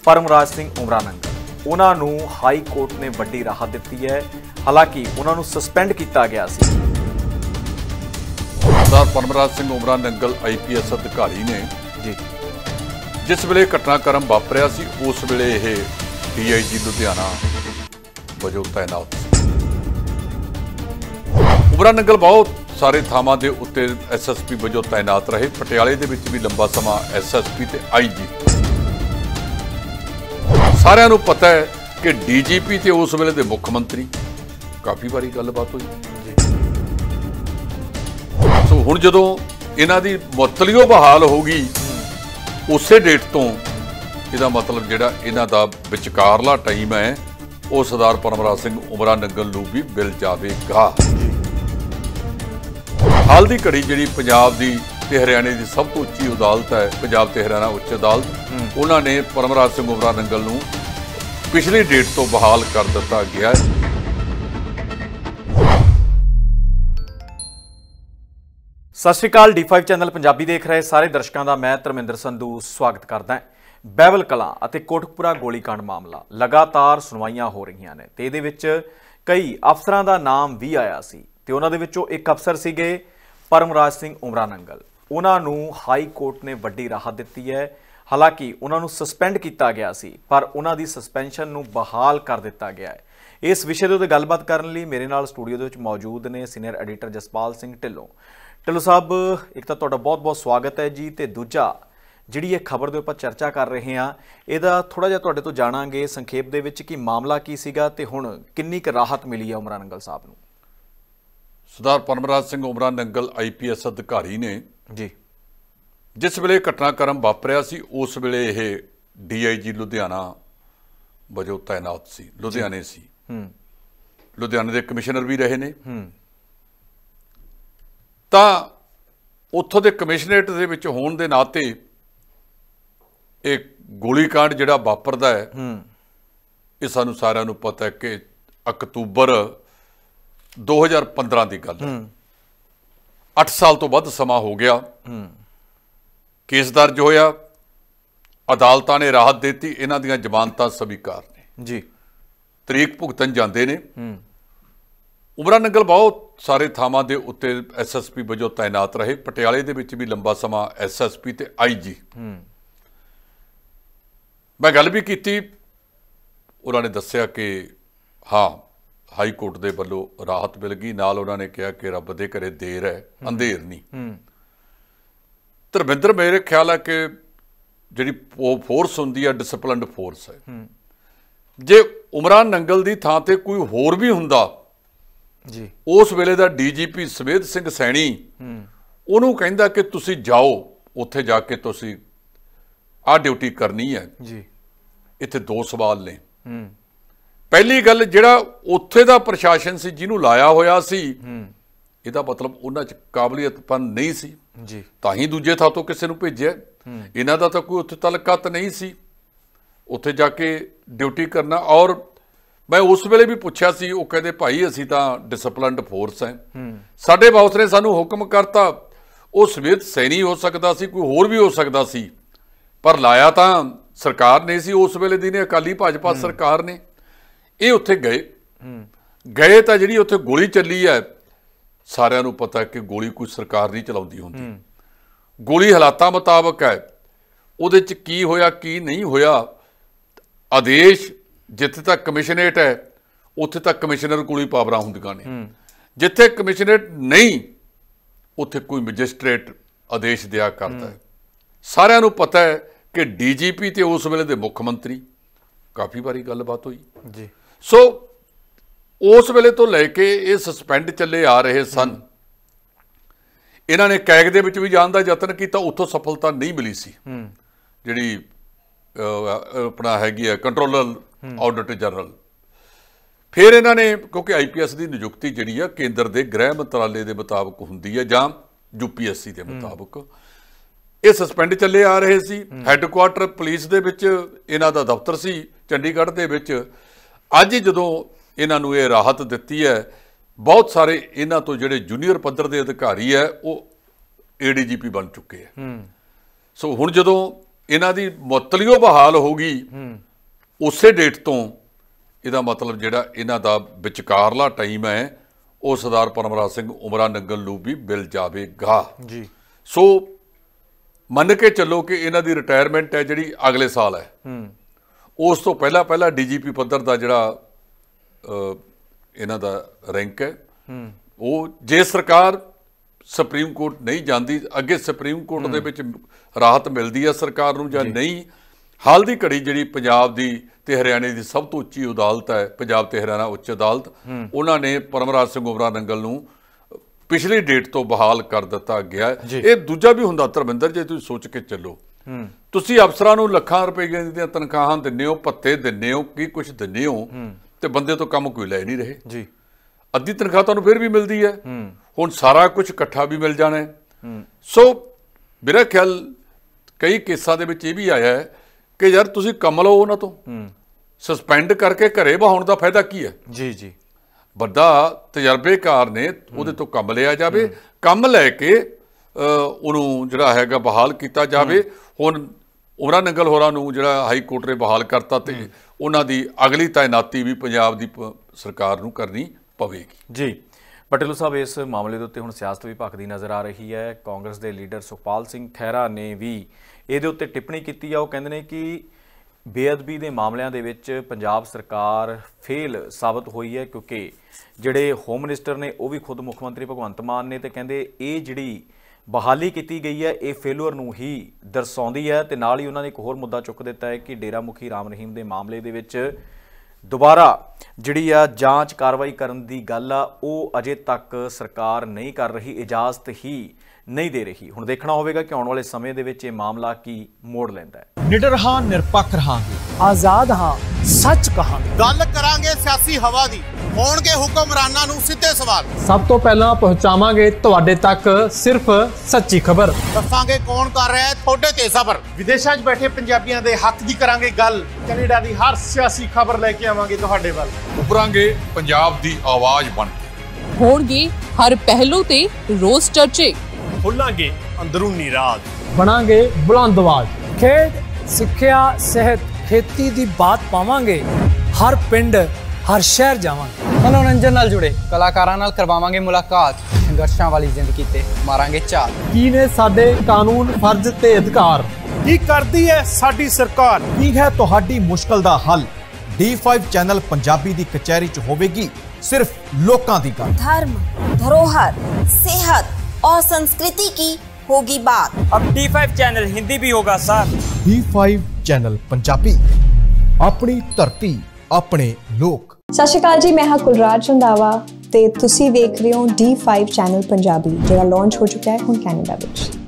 परमराज सिंह उमरा नंगल उन्होंने high court ने वड्डी राहत दी है। हालांकि उन्होंने सस्पेंड किया गया सी। सरदार परमराज सिंह उमरा नंगल IPS अधिकारी ने जी जिस वेले घटनाक्रम वापरिया सी उस वेले यह DIG लुधियाना वजों तैनात सी। उमरा नंगल बहुत सारे थावां दे उत्ते SSP वजों तैनात रहे। पटियाले दे विच भी लंबा समा SSP ते IG। सारिਆਂ ਨੂੰ पता है कि DGP ते उस वेले दे मुख मंत्री काफ़ी बारी गलबात हुई। सो हुण जदों इन्हां दी मुअत्तली बहाल होगी उस डेट तो इहदा मतलब जिहड़ा इन्हां दा विचकारला टाइम है वो सरदार परमराज सिंह उमरा नंगल नूं भी मिल जावेगा। हाल की घड़ी जिहड़ी पंजाब दी ते हरियाणे की सब तो उच्ची अदालत है, पंजाब ते हरियाणा उच्च अदालत, उन्होंने परमराज सिंह उमरा नंगल नूं पिछली डेट तो बहाल कर दिता गया है। सत श्री अकाल। D5 चैनल पंजाबी देख रहे सारे दर्शकों का मैं धर्मिंदर संधू स्वागत करदा। बहबल कलां अते कोटकपुरा गोलीकांड मामला लगातार सुनवाइयां हो रही ने ते इहदे विच कई अफसरां दा नाम भी आया सी ते उन्हां दे विचों एक अफसर सीगे परमराज सिंह उमरा नंगल। उन्होंने हाई कोर्ट ने वड्डी राहत दी है। हालांकि उन्होंने सस्पेंड किया गया सी पर उन्हों की सस्पेंशन नूं बहाल कर दिता गया है। इस विषय के उत्ते गलबात करने लई मेरे नाल स्टूडियो दे विच मौजूद ने सीनियर एडिटर जसपाल सिंह ढिल्लों। ढिल्लों साहब, एक तो तुहाडा बहुत बहुत स्वागत है जी। तो दूजा जिहड़ी ये खबर दे उपर चर्चा कर रहे हैं इहदा थोड़ा जिहा तुहाडे तो जाणांगे संखेप दे विच कि मामला की सीगा ते हुण किन्नी क राहत मिली है उमरा नंगल साहब नूं। सरदार परमराज सिंह उमरा नंगल IPS अधिकारी ने जी जिस वेले घटनाक्रम वापरिया सी उस वेले यह DIG लुधियाना वजों तैनात सी, लुधियाने सी। लुधियाने के कमिश्नर भी रहे ने। तां उत्थों के कमिश्नरेट दे विच होण दे नाते एक गोलीकांड जिहड़ा वापरदा है ये सानूं सारिआं नूं पता है कि अक्तूबर 2015 की गल है। 8 साल तो वध समा हो गया। केस दर्ज होया, अदालतां ने राहत देती, इन्हां दीआं जमानतां स्वीकार ने जी, तरीक भुगतन जांदे ने। उमरा नंगल बहुत सारे थावां दे उत्ते SSP वजों तैनात रहे। पटियाले दे विच भी लंबा समा SSP ते IG। मैं गल भी कीती, उन्होंने दस्सिया कि हाँ हाई कोर्ट के वालों राहत मिल गई। नाल उन्होंने कहा कि रब दे घरे देर है अंधेर नहीं। धर्मिंदर, मेरे ख्याल है कि जी फोर्स होंदी है डिसिपलिनड फोर्स है। जे उमरा नंगल की थां ते कोई होर भी हुंदा जी उस वेले दा DGP सवेद सिंह सैनी उन्होंने कहंदा कि तुसी जाओ उत्थे जाके तुसी आ ड्यूटी करनी है जी। इत्थे दो सवाल ने। पहली गल जिहड़ा उत्थे दा प्रशासन सी जिन्हों लाया होया सी इहदा मतलब उन्हां च काबलियतपन नहीं सी जी, तां ही दूजे थां तो किसी नूं भेजिआ। इन्हां दा तां कोई उत्थे तलकत नहीं सी उत्थे जाके ड्यूटी करना। और मैं उस वेले भी पुछया सी, वो कहते भाई असीं तां डिसिपलिनड फोर्स हैं, साडे बॉस ने सानूं हुक्म करता। वो सवेद सैनी हो सकदा सी, कोई होर भी हो सकदा सी, पर लाया तां सरकार ने सी उस वेले दी ने, अकाली भाजपा सरकार ने। ये उत्थे गए तो जी उत्थे गोली चली है, सारिਆਂ ਨੂੰ पता है कि गोली कोई सरकार नहीं चलाउंदी हुंदी। गोली हालातां मुताबक है, उहदे च की होया की नहीं होया। आदेश जिथे तक कमिश्नरेट है उत्थे तक कमिश्नर कोल पावरां हुंदियां ने, जिथे कमिश्नरेट नहीं उत्थे कोई मजिस्ट्रेट आदेश दिया करता है। सारिਆਂ ਨੂੰ पता है कि DGP ते उस वेले दे मुख मंत्री काफ़ी बारी गलबात हुई जी। सो उस वेले तो लैके ये सस्पेंड चले आ रहे सन। इन्होंने कैग दे विच भी जाण दा यतन किया, उत्थों सफलता नहीं मिली सी। जिहड़ी अपना हैगी है कंट्रोलर ऑडिटर जनरल। फिर इन्होंने क्योंकि IPS की नियुक्ति जिहड़ी है केंद्र के गृह मंत्रालय के मुताबिक हुंदी है जां UPSC के मुताबिक। ये सस्पेंड चले आ रहे सी। हैडकुआटर पुलिस दे विच इन्हां दा दफ्तर सी चंडीगढ़ दे विच। अज जदों इन्हां नूं ये राहत दित्ती है, बहुत सारे इन्हां तो जिहड़े जूनीयर पद्धर के अधिकारी है वो ADGP बन चुके हैं। सो हुण जदों ਇਹਨਾਂ ਦੀ ਮੁਅੱਤਲੀਓ ਬਹਾਲ ਹੋਊਗੀ ਉਸੇ ਡੇਟ ਤੋਂ, ਇਹਦਾ ਮਤਲਬ ਜਿਹੜਾ ਇਹਨਾਂ ਦਾ ਵਿਚਕਾਰਲਾ ਟਾਈਮ ਹੈ ਉਹ ਸਰਦਾਰ ਪਰਮਰਾਜ ਸਿੰਘ ਉਮਰਾ ਨੰਗਲ ਨੂੰ ਵੀ ਮਿਲ ਜਾਵੇਗਾ ਜੀ। ਸੋ ਮੰਨ ਕੇ ਚੱਲੋ ਕਿ ਇਹਨਾਂ ਦੀ ਰਿਟਾਇਰਮੈਂਟ ਹੈ ਜਿਹੜੀ ਅਗਲੇ ਸਾਲ ਹੈ। ਉਸ ਤੋਂ ਪਹਿਲਾਂ ਡੀਜੀਪੀ ਪੱਧਰ ਦਾ ਜਿਹੜਾ ਇਹਨਾਂ ਦਾ ਰੈਂਕ ਹੈ, ਉਹ ਜੇ ਸਰਕਾਰ ਸੁਪਰੀਮ ਕੋਰਟ ਨਹੀਂ ਜਾਂਦੀ, ਅੱਗੇ ਸੁਪਰੀਮ ਕੋਰਟ ਦੇ ਵਿੱਚ ਰਾਹਤ ਮਿਲਦੀ ਹੈ ਸਰਕਾਰ ਨੂੰ ਜਾਂ ਨਹੀਂ, ਹਾਲ ਦੀ ਘੜੀ ਜਿਹੜੀ ਪੰਜਾਬ ਦੀ ਤੇ ਹਰਿਆਣੇ ਦੀ ਸਭ ਤੋਂ ਉੱਚੀ ਅਦਾਲਤ ਹੈ, ਪੰਜਾਬ ਤੇ ਹਰਿਆਣਾ ਉੱਚ ਅਦਾਲਤ, ਉਹਨਾਂ ਨੇ ਪਰਮਰਾਜ ਸਿੰਘ ਉਮਰਾ ਨੰਗਲ ਨੂੰ ਪਿਛਲੀ ਡੇਟ ਤੋਂ ਬਹਾਲ ਕਰ ਦਿੱਤਾ ਗਿਆ। ਇਹ ਦੂਜਾ ਵੀ ਹੁੰਦਾ ਧਰਮਿੰਦਰ, ਜੇ ਤੁਸੀਂ ਸੋਚ ਕੇ ਚੱਲੋ, ਤੁਸੀਂ ਅਫਸਰਾਂ ਨੂੰ ਲੱਖਾਂ ਰੁਪਏ ਦੀਆਂ ਤਨਖਾਹਾਂ ਦਿੰਦੇ ਹੋ, ਭੱਤੇ ਦਿੰਦੇ ਹੋ, ਕੀ ਕੁਛ ਦਿੰਦੇ ਹੋ, ਤੇ ਬੰਦੇ ਤੋਂ ਕੰਮ ਕੋਈ ਲੈ ਨਹੀਂ ਰਹੇ ਜੀ। ਅੱਧੀ ਤਨਖਾਹ ਤੁਹਾਨੂੰ ਫਿਰ ਵੀ ਮਿਲਦੀ ਹੈ, ਹੁਣ ਸਾਰਾ ਕੁਝ ਇਕੱਠਾ ਵੀ ਮਿਲ ਜਾਣਾ ਹੈ। ਸੋ ਮੇਰਾ ਖਿਆਲ ਕਈ ਕੇਸਾਂ ਦੇ ਵਿੱਚ ਇਹ ਵੀ ਆਇਆ ਹੈ ਕਿ ਯਾਰ ਤੁਸੀਂ ਕੰਮ ਲਓ ਉਹਨਾਂ ਤੋਂ, ਸਸਪੈਂਡ ਕਰਕੇ ਘਰੇ ਬਹਾਉਣ ਦਾ ਫਾਇਦਾ ਕੀ ਹੈ ਜੀ। ਜੀ ਵੱਡਾ ਤਜਰਬੇਕਾਰ ਨੇ, ਉਹਦੇ ਤੋਂ ਕੰਮ ਲਿਆ ਜਾਵੇ, ਕੰਮ ਲੈ ਕੇ ਉਹਨੂੰ ਜਿਹੜਾ ਹੈਗਾ ਬਹਾਲ ਕੀਤਾ ਜਾਵੇ। ਹੁਣ ਉਮਰਾ ਨੰਗਲ ਹੋਰਾਂ ਨੂੰ ਜਿਹੜਾ ਹਾਈ ਕੋਰਟ ਨੇ ਬਹਾਲ ਕਰਤਾ, ਤੇ ਉਹਨਾਂ ਦੀ ਅਗਲੀ ਤਾਇਨਾਤੀ ਵੀ ਪੰਜਾਬ ਦੀ ਸਰਕਾਰ ਨੂੰ ਕਰਨੀ ਪਵੇਗੀ ਜੀ। ਪਟੇਲੂ ਸਾਹਿਬ, ਇਸ ਮਾਮਲੇ ਦੇ ਉੱਤੇ ਹੁਣ ਸਿਆਸਤ ਵੀ ਭਖਦੀ ਨਜ਼ਰ ਆ ਰਹੀ ਹੈ। ਕਾਂਗਰਸ ਦੇ ਲੀਡਰ ਸੁਖਪਾਲ ਸਿੰਘ ਖਹਿਰਾ ਨੇ ਵੀ ਇਹਦੇ ਉੱਤੇ ਟਿੱਪਣੀ ਕੀਤੀ ਆ। ਉਹ ਕਹਿੰਦੇ ਨੇ ਕਿ ਬੇਅਦਬੀ ਦੇ ਮਾਮਲਿਆਂ ਦੇ ਵਿੱਚ ਪੰਜਾਬ ਸਰਕਾਰ ਫੇਲ ਸਾਬਤ ਹੋਈ ਹੈ, ਕਿਉਂਕਿ ਜਿਹੜੇ ਹੋਮ ਮਿਨਿਸਟਰ ਨੇ ਉਹ ਵੀ ਖੁਦ ਮੁੱਖ ਮੰਤਰੀ ਭਗਵੰਤ ਮਾਨ ਨੇ, ਤੇ ਕਹਿੰਦੇ ਇਹ ਜਿਹੜੀ ਬਹਾਲੀ ਕੀਤੀ ਗਈ ਹੈ ਇਹ ਫੇਲੂਅਰ ਨੂੰ ਹੀ ਦਰਸਾਉਂਦੀ ਹੈ। ਤੇ ਨਾਲ ਹੀ ਉਹਨਾਂ ਨੇ ਇੱਕ ਹੋਰ ਮੁੱਦਾ ਚੁੱਕ ਦਿੱਤਾ ਹੈ ਕਿ ਡੇਰਾ ਮੁਖੀ ਰਾਮ ਰਹੀਮ ਦੇ ਮਾਮਲੇ ਦੇ ਵਿੱਚ ਦੁਬਾਰਾ ਜਿਹੜੀ ਆ ਜਾਂਚ ਕਾਰਵਾਈ ਕਰਨ ਦੀ ਗੱਲ ਆ, ਉਹ ਅਜੇ ਤੱਕ ਸਰਕਾਰ ਨਹੀਂ ਕਰ ਰਹੀ, ਇਜਾਜ਼ਤ ਹੀ ਨਹੀਂ ਦੇ ਰਹੀ। ਹੁਣ ਦੇਖਣਾ ਹੋਵੇਗਾ ਕਿ ਆਉਣ ਵਾਲੇ ਸਮੇਂ ਦੇ ਵਿੱਚ ਇਹ ਮਾਮਲਾ ਕੀ ਮੋੜ ਲੈਂਦਾ ਹੈ। ਨਿਡਰ ਹਾਂ, ਨਿਰਪੱਖ ਰਹਾਂਗੇ, ਆਜ਼ਾਦ ਹਾਂ, ਸੱਚ ਕਹਾਂਗੇ। ਗੱਲ ਕਰਾਂਗੇ ਸਿਆਸੀ ਹਵਾ ਦੀ, ਹੋਣਗੇ ਹੁਕਮਰਾਨਾਂ ਨੂੰ ਸਿੱਧੇ ਸਵਾਲ। ਸਭ ਤੋਂ ਪਹਿਲਾਂ ਪਹੁੰਚਾਵਾਂਗੇ ਤੁਹਾਡੇ ਤੱਕ ਸਿਰਫ ਸੱਚੀ ਖਬਰ। ਦੱਸਾਂਗੇ ਕੌਣ ਕਰ ਰਿਹਾ ਹੈ ਤੁਹਾਡੇ ਤੇ ਸਬਰ। ਵਿਦੇਸ਼ਾਂ 'ਚ ਬੈਠੇ ਪੰਜਾਬੀਆਂ ਦੇ ਹੱਕ ਦੀ ਕਰਾਂਗੇ ਗੱਲ। ਕੈਨੇਡਾ ਦੀ ਹਰ ਸਿਆਸੀ ਖਬਰ ਲੈ ਕੇ ਆਵਾਂਗੇ ਤੁਹਾਡੇ ਵੱਲ। ਉੱਭਰਾਂਗੇ ਪੰਜਾਬ ਦੀ ਆਵਾਜ਼ ਬਣ ਕੇ। ਹੋਣਗੇ ਹਰ ਪਹਿਲੂ ਤੇ ਰੋਜ਼ ਚਰਚੇ। ਖੋਲਾਂਗੇ ਅੰਦਰੂਨੀ ਰਾਜ। ਬਣਾਂਗੇ ਬੁਲੰਦ ਆਵਾਜ਼। ਖੇਡ, ਸਿੱਖਿਆ, ਸਿਹਤ, ਖੇਤੀ ਦੀ ਬਾਤ ਪਾਵਾਂਗੇ। ਹਰ ਪਿੰਡ, ਹਰ ਸ਼ਹਿਰ ਜਾਵਾਂਗੇ। ਮਨੋਰੰਜਨ ਨਾਲ ਜੁੜੇ ਕਲਾਕਾਰਾਂ ਨਾਲ ਕਰਵਾਵਾਂਗੇ ਮੁਲਾਕਾਤ। ਸੰਘਰਸ਼ਾਂ ਵਾਲੀ ਜ਼ਿੰਦਗੀ ਤੇ ਮਾਰਾਂਗੇ ਝਾਤ। ਕੀ ਨੇ ਸਾਡੇ ਕਾਨੂੰਨ, ਫਰਜ਼ ਤੇ ਅਧਿਕਾਰ? ਕੀ ਕਰਦੀ ਹੈ ਸਾਡੀ ਸਰਕਾਰ? ਕੀ ਹੈ ਤੁਹਾਡੀ ਮੁਸ਼ਕਲ ਦਾ ਹੱਲ? D5 ਚੈਨਲ ਪੰਜਾਬੀ ਦੀ ਕਚਹਿਰੀ 'ਚ ਹੋਵੇਗੀ सिर्फ लोकां दी गल। धर्म, धरोहर, सेहत और संस्कृति की होगी बात। अब D5 चैनल हिंदी भी होगा सर। D5 चैनल पंजाबी, अपनी धरती, अपने लोक। सत श्री अकाल जी, मैं हाँ कुलराज रंधावा ते तुसी देख रहे हो D5 चैनल पंजाबी, जो लॉन्च हो चुका है हुण कैनेडा विच।